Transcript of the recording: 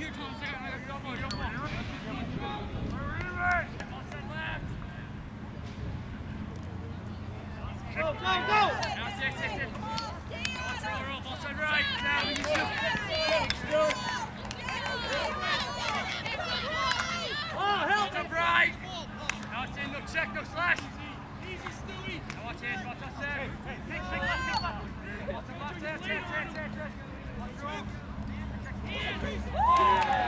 Go, go, go! Oh, help him, right! Now it's in, no check, no slash. Easy, Stewie. Now watch it, watch us there. Pick left. Watch him left there, check. Watch your own.